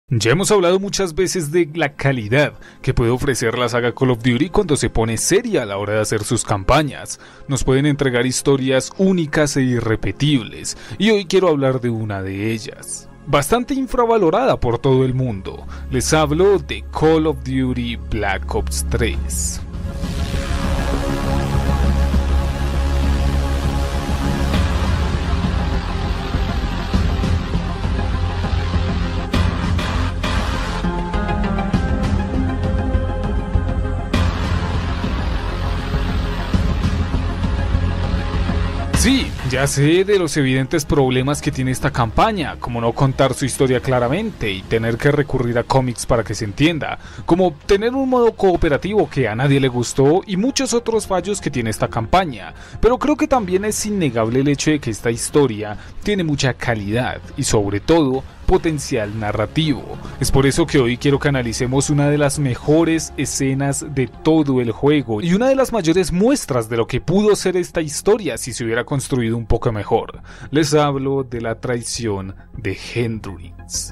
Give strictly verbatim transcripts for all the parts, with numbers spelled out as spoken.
Ya hemos hablado muchas veces de la calidad que puede ofrecer la saga Call of Duty cuando se pone seria a la hora de hacer sus campañas. Nos pueden entregar historias únicas e irrepetibles, y hoy quiero hablar de una de ellas, bastante infravalorada por todo el mundo. Les hablo de Call of Duty Black Ops tres. Sí, ya sé de los evidentes problemas que tiene esta campaña, como no contar su historia claramente y tener que recurrir a cómics para que se entienda, como tener un modo cooperativo que a nadie le gustó y muchos otros fallos que tiene esta campaña, pero creo que también es innegable el hecho de que esta historia tiene mucha calidad y sobre todo potencial narrativo. Es por eso que hoy quiero que analicemos una de las mejores escenas de todo el juego y una de las mayores muestras de lo que pudo ser esta historia si se hubiera construido un poco mejor. Les hablo de la traición de Hendrix.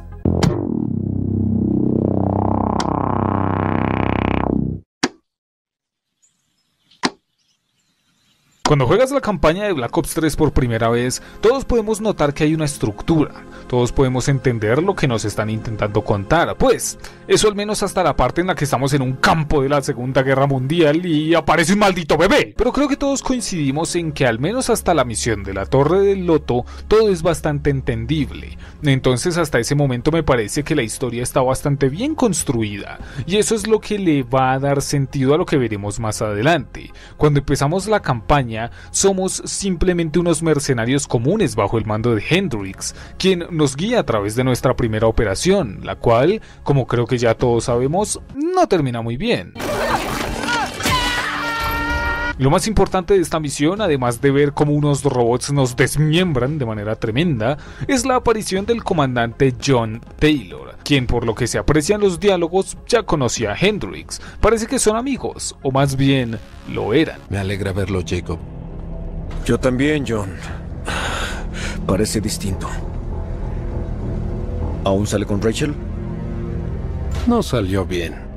Cuando juegas la campaña de Black Ops tres por primera vez, todos podemos notar que hay una estructura, todos podemos entender lo que nos están intentando contar, pues, eso al menos hasta la parte en la que estamos en un campo de la Segunda Guerra Mundial y aparece un maldito bebé. Pero creo que todos coincidimos en que al menos hasta la misión de la Torre del Loto, todo es bastante entendible. Entonces hasta ese momento me parece que la historia está bastante bien construida, y eso es lo que le va a dar sentido a lo que veremos más adelante. Cuando empezamos la campaña, somos simplemente unos mercenarios comunes bajo el mando de Hendrix, quien nos guía a través de nuestra primera operación, la cual, como creo que ya todos sabemos, no termina muy bien. Lo más importante de esta misión, además de ver cómo unos robots nos desmiembran de manera tremenda, es la aparición del comandante John Taylor, quien por lo que se aprecian los diálogos ya conocía a Hendrix. Parece que son amigos, o más bien lo eran. Me alegra verlo, Jacob. Yo también, John. Parece distinto. ¿Aún sale con Rachel? No salió bien.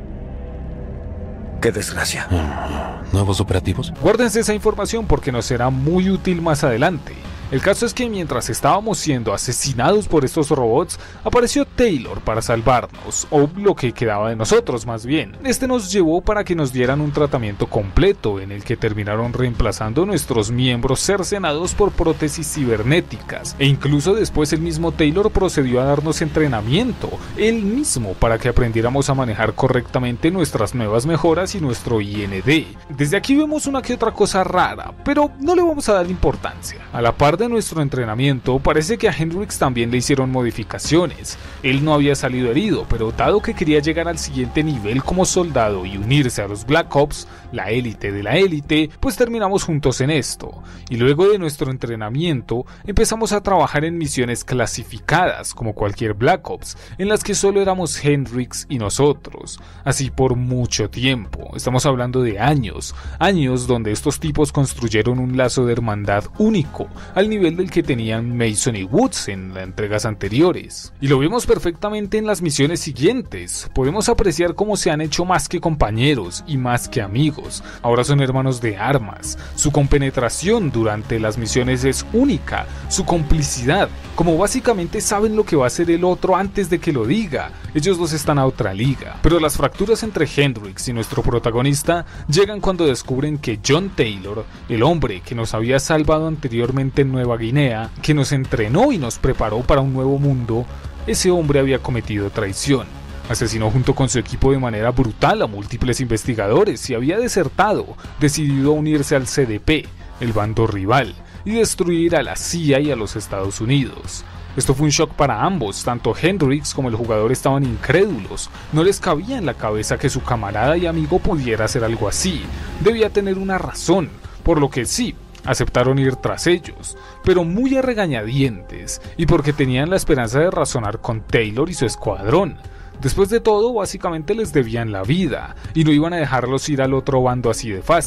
¡Qué desgracia! ¿Nuevos operativos? Guárdense esa información porque nos será muy útil más adelante. El caso es que mientras estábamos siendo asesinados por estos robots, apareció Taylor para salvarnos, o lo que quedaba de nosotros más bien. Este nos llevó para que nos dieran un tratamiento completo, en el que terminaron reemplazando nuestros miembros cercenados por prótesis cibernéticas, e incluso después el mismo Taylor procedió a darnos entrenamiento, él mismo, para que aprendiéramos a manejar correctamente nuestras nuevas mejoras y nuestro I N D. Desde aquí vemos una que otra cosa rara, pero no le vamos a dar importancia. A la par de nuestro entrenamiento, parece que a Hendrix también le hicieron modificaciones. Él no había salido herido, pero dado que quería llegar al siguiente nivel como soldado y unirse a los Black Ops, la élite de la élite, pues terminamos juntos en esto. Y luego de nuestro entrenamiento, empezamos a trabajar en misiones clasificadas, como cualquier Black Ops, en las que solo éramos Hendrix y nosotros. Así por mucho tiempo, estamos hablando de años, años donde estos tipos construyeron un lazo de hermandad único, al nivel del que tenían Mason y Woods en las entregas anteriores. Y lo vemos perfectamente en las misiones siguientes. Podemos apreciar cómo se han hecho más que compañeros y más que amigos. Ahora son hermanos de armas. Su compenetración durante las misiones es única. Su complicidad, como básicamente saben lo que va a hacer el otro antes de que lo diga. Ellos dos están a otra liga. Pero las fracturas entre Hendrix y nuestro protagonista llegan cuando descubren que John Taylor, el hombre que nos había salvado anteriormente en Nueva Guinea, que nos entrenó y nos preparó para un nuevo mundo, ese hombre había cometido traición. Asesinó junto con su equipo de manera brutal a múltiples investigadores y había desertado, decidido a unirse al C D P, el bando rival, y destruir a la C I A y a los Estados Unidos. Esto fue un shock para ambos, tanto Hendrix como el jugador estaban incrédulos, no les cabía en la cabeza que su camarada y amigo pudiera hacer algo así, debía tener una razón, por lo que sí, aceptaron ir tras ellos, pero muy a regañadientes, y porque tenían la esperanza de razonar con Taylor y su escuadrón. Después de todo, básicamente les debían la vida, y no iban a dejarlos ir al otro bando así de fácil.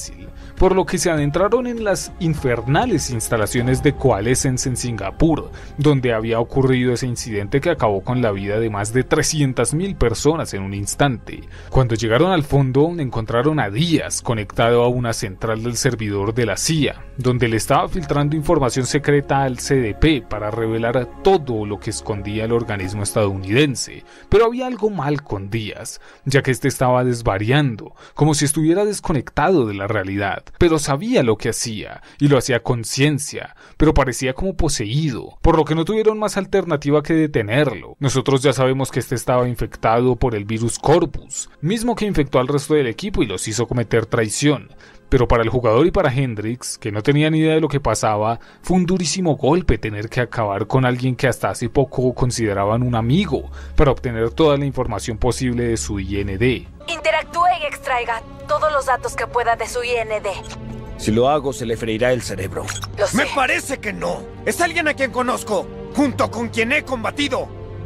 por lo que se adentraron en las infernales instalaciones de Coalescence en Singapur, donde había ocurrido ese incidente que acabó con la vida de más de trescientas mil personas en un instante. Cuando llegaron al fondo, encontraron a Díaz conectado a una central del servidor de la C I A, donde le estaba filtrando información secreta al C D P para revelar todo lo que escondía el organismo estadounidense. Pero había algo mal con Díaz, ya que este estaba desvariando, como si estuviera desconectado de la realidad, pero sabía lo que hacía, y lo hacía con conciencia, pero parecía como poseído, por lo que no tuvieron más alternativa que detenerlo. Nosotros ya sabemos que este estaba infectado por el virus Corvus, mismo que infectó al resto del equipo y los hizo cometer traición. Pero para el jugador y para Hendrix, que no tenía ni idea de lo que pasaba, fue un durísimo golpe tener que acabar con alguien que hasta hace poco consideraban un amigo, para obtener toda la información posible de su I N D. Interactúe y extraiga todos los datos que pueda de su I N D. Si lo hago, se le freirá el cerebro. Lo sé. Me parece que no. Es alguien a quien conozco, junto con quien he combatido.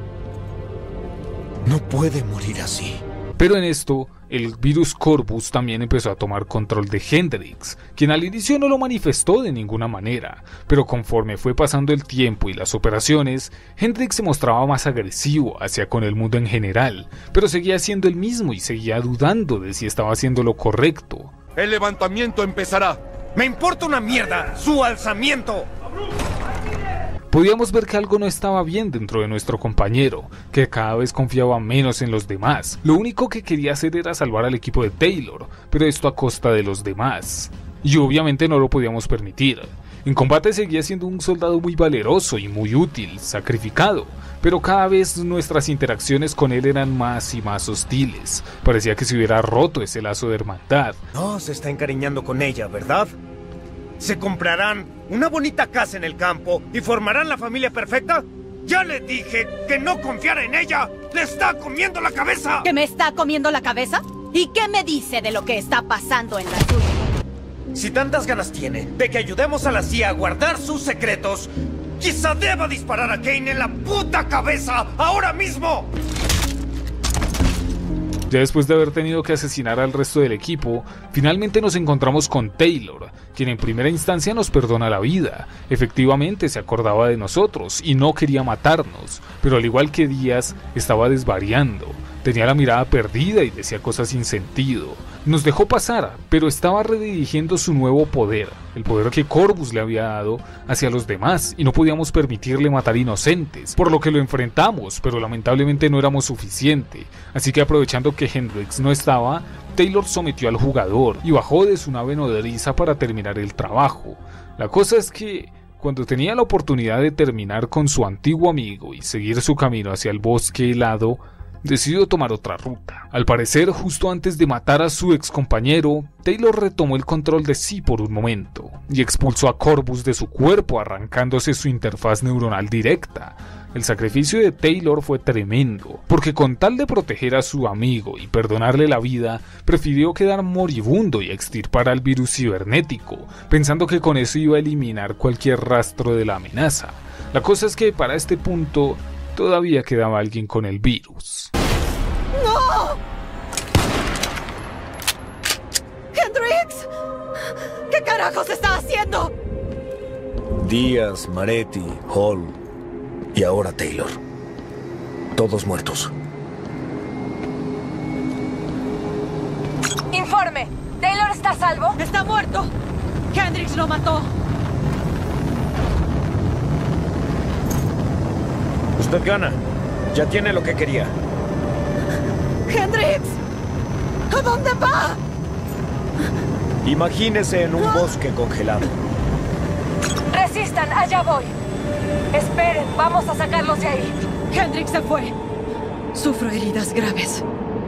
No puede morir así. Pero en esto, el virus Corvus también empezó a tomar control de Hendrix, quien al inicio no lo manifestó de ninguna manera, pero conforme fue pasando el tiempo y las operaciones, Hendrix se mostraba más agresivo hacia con el mundo en general, pero seguía siendo el mismo y seguía dudando de si estaba haciendo lo correcto. El levantamiento empezará. ¡Me importa una mierda! ¡Su alzamiento! Podíamos ver que algo no estaba bien dentro de nuestro compañero, que cada vez confiaba menos en los demás. Lo único que quería hacer era salvar al equipo de Taylor, pero esto a costa de los demás. Y obviamente no lo podíamos permitir. En combate seguía siendo un soldado muy valeroso y muy útil, sacrificado, pero cada vez nuestras interacciones con él eran más y más hostiles. Parecía que se hubiera roto ese lazo de hermandad. No se está encariñando con ella, ¿verdad? ¿Se comprarán una bonita casa en el campo y formarán la familia perfecta? ¡Ya le dije que no confiara en ella! ¡Le está comiendo la cabeza! ¿Que me está comiendo la cabeza? ¿Y qué me dice de lo que está pasando en la suya? Si tantas ganas tiene de que ayudemos a la C I A a guardar sus secretos, quizá deba disparar a Kane en la puta cabeza ahora mismo. Ya después de haber tenido que asesinar al resto del equipo, finalmente nos encontramos con Taylor, quien en primera instancia nos perdona la vida. Efectivamente se acordaba de nosotros y no quería matarnos, pero al igual que Díaz, estaba desvariando. Tenía la mirada perdida y decía cosas sin sentido. Nos dejó pasar, pero estaba redirigiendo su nuevo poder, el poder que Corvus le había dado, hacia los demás, y no podíamos permitirle matar inocentes, por lo que lo enfrentamos, pero lamentablemente no éramos suficiente. Así que aprovechando que Hendrix no estaba, Taylor sometió al jugador y bajó de su nave nodriza para terminar el trabajo. La cosa es que, cuando tenía la oportunidad de terminar con su antiguo amigo y seguir su camino hacia el bosque helado, decidió tomar otra ruta. Al parecer, justo antes de matar a su ex compañero, Taylor retomó el control de sí por un momento y expulsó a Corvus de su cuerpo, arrancándose su interfaz neuronal directa. El sacrificio de Taylor fue tremendo, porque con tal de proteger a su amigo y perdonarle la vida, prefirió quedar moribundo y extirpar al virus cibernético, pensando que con eso iba a eliminar cualquier rastro de la amenaza. La cosa es que para este punto, todavía quedaba alguien con el virus. ¡No! ¡Hendrix! ¿Qué carajos está haciendo? Díaz, Maretti, Hall y ahora Taylor. Todos muertos. Informe. ¿Taylor está a salvo? ¡Está muerto! ¡Hendrix lo mató! Usted gana. Ya tiene lo que quería. ¡Hendrix! ¿A dónde va? Imagínese en un bosque congelado. Resistan, allá voy. Esperen, vamos a sacarlos de ahí. Hendrix se fue. Sufro heridas graves.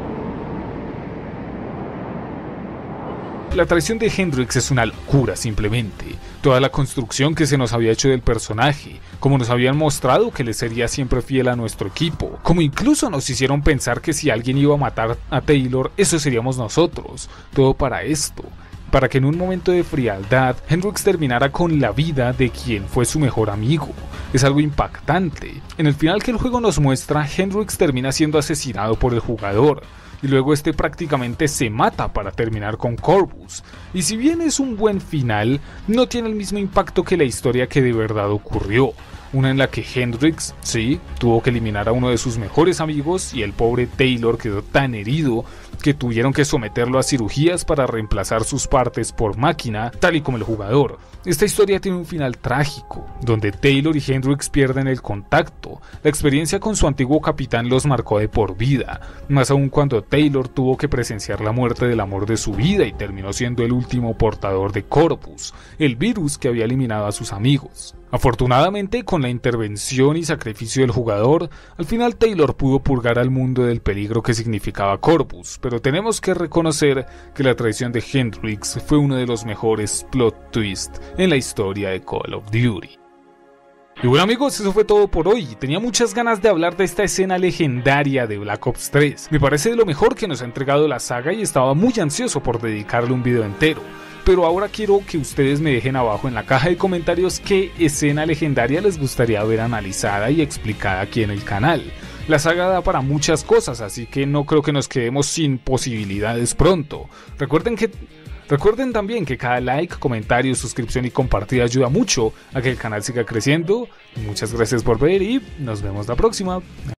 La traición de Hendrix es una locura simplemente. Toda la construcción que se nos había hecho del personaje, como nos habían mostrado que le sería siempre fiel a nuestro equipo, como incluso nos hicieron pensar que si alguien iba a matar a Taylor, eso seríamos nosotros. Todo para esto. para que en un momento de frialdad Hendrix terminara con la vida de quien fue su mejor amigo. Es algo impactante. En el final que el juego nos muestra, Hendrix termina siendo asesinado por el jugador, y luego este prácticamente se mata para terminar con Corvus. Y si bien es un buen final, no tiene el mismo impacto que la historia que de verdad ocurrió. Una en la que Hendrix, sí, tuvo que eliminar a uno de sus mejores amigos y el pobre Taylor quedó tan herido que tuvieron que someterlo a cirugías para reemplazar sus partes por máquina, tal y como el jugador. Esta historia tiene un final trágico, donde Taylor y Hendrix pierden el contacto. La experiencia con su antiguo capitán los marcó de por vida, más aún cuando Taylor tuvo que presenciar la muerte del amor de su vida y terminó siendo el último portador de Corvus, el virus que había eliminado a sus amigos. Afortunadamente, con la intervención y sacrificio del jugador, al final Taylor pudo purgar al mundo del peligro que significaba Corvus, pero tenemos que reconocer que la traición de Hendrix fue uno de los mejores plot twists en la historia de Call of Duty. Y bueno amigos, eso fue todo por hoy. Tenía muchas ganas de hablar de esta escena legendaria de Black Ops tres. Me parece de lo mejor que nos ha entregado la saga y estaba muy ansioso por dedicarle un video entero. Pero ahora quiero que ustedes me dejen abajo en la caja de comentarios qué escena legendaria les gustaría ver analizada y explicada aquí en el canal. La saga da para muchas cosas, así que no creo que nos quedemos sin posibilidades pronto. Recuerden que... Recuerden también que cada like, comentario, suscripción y compartida ayuda mucho a que el canal siga creciendo. Muchas gracias por ver y nos vemos la próxima.